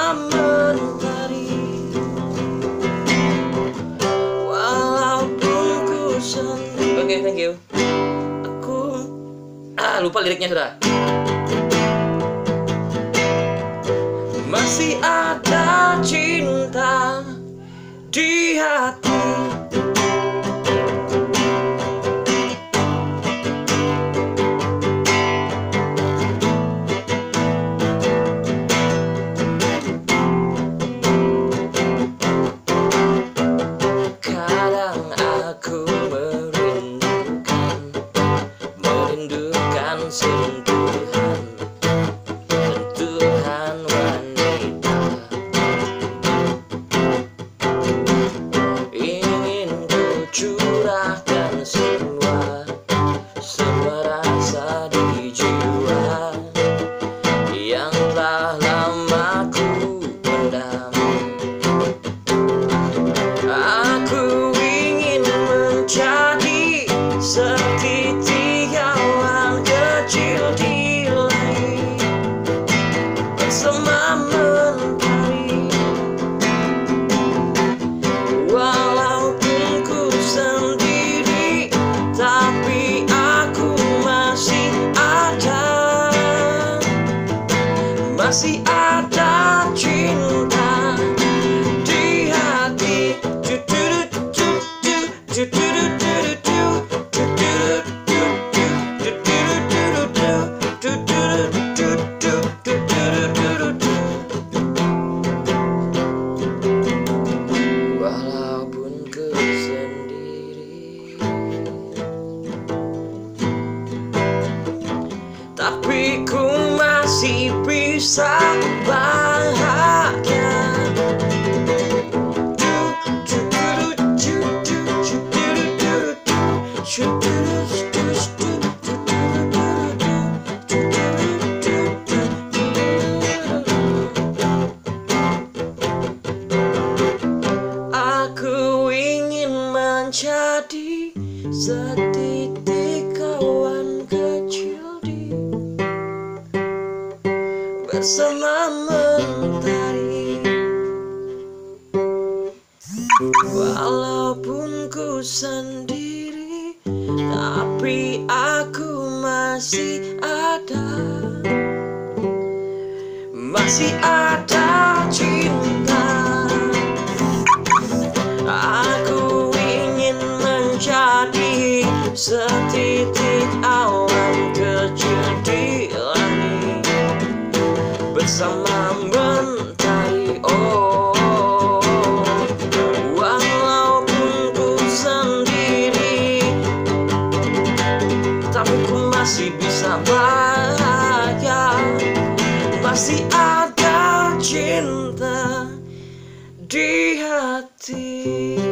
bersama mentari. Walaupun ku sendiri. Oke, thank you. Aku lupa liriknya sudah. Masih ada cinta di hati. Kadang aku merindukan sentuhan wanita. Ingin ku curahkan semua rasa di jiwa yang telah lama ku pendam. Aku ingin menjadi setitik awan kecil di langit bersama mentari. Walaupun ku sendiri, tapi aku masih ada. Masih ada cinta di hati. Walaupun ku sendiri, tapi ku masih bisa bahagia. Aku ingin menjadi setitik awan kecil bersama mentari. Walaupun ku sendiri, tapi aku masih ada. Masih ada cinta. Aku ingin menjadi setitik awan kecil di langit bersama mentari. Oh, walaupun ku sendiri, tapi ku masih bisa bahagia. Masih ada cinta di hati.